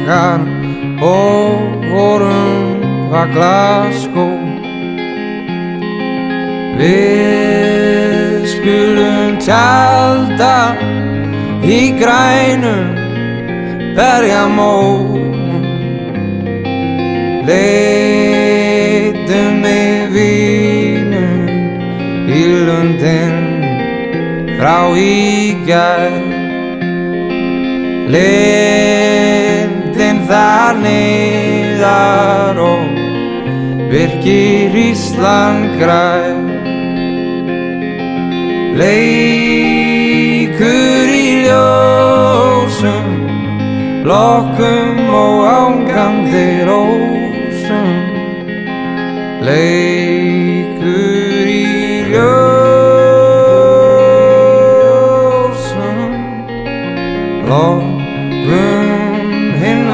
dagar og vorum var Glasgow. Við skulum tjalda í grænum berjamóum, leitum með vínum í lundin frá í gær. Lindin þar niðar og virkir Ísland grær. Leikur í ljósum, lokkum og ángandi rósum. Leikur í ljósum, lokkum hinn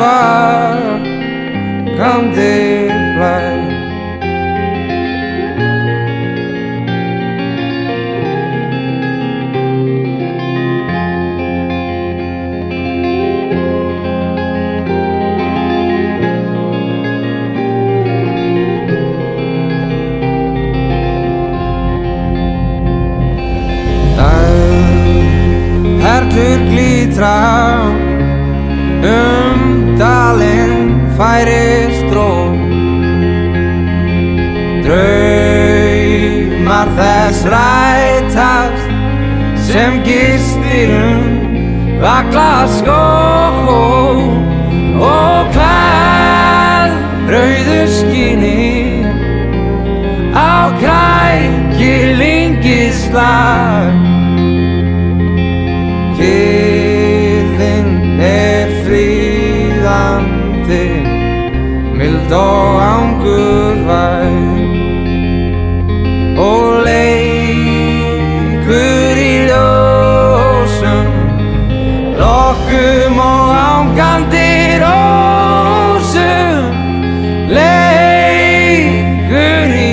vakandi blær. Perlur glitra dalinn færist dró. Draumar þess rætast sem gistir var Glasgow. Og hvað rauðu skíni á krækilingislag. Kyrrðin fríðandi, mild og angurvær. Og leikur í ljósum, lokkum og ángandi rósum. Leikur í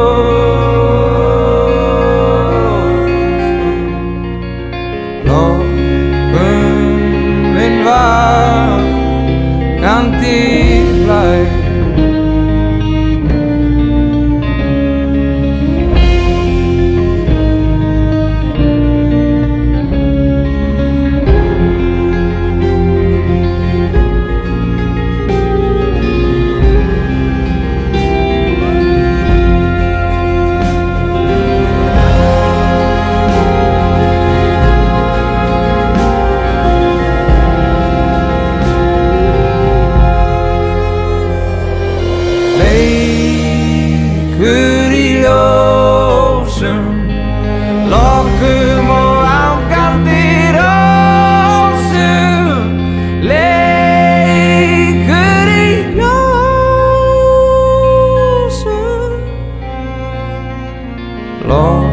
ljósum, vakandi blær. Leikur í ljósum, lokkum og ángandi rósum. Leikur í ljósum,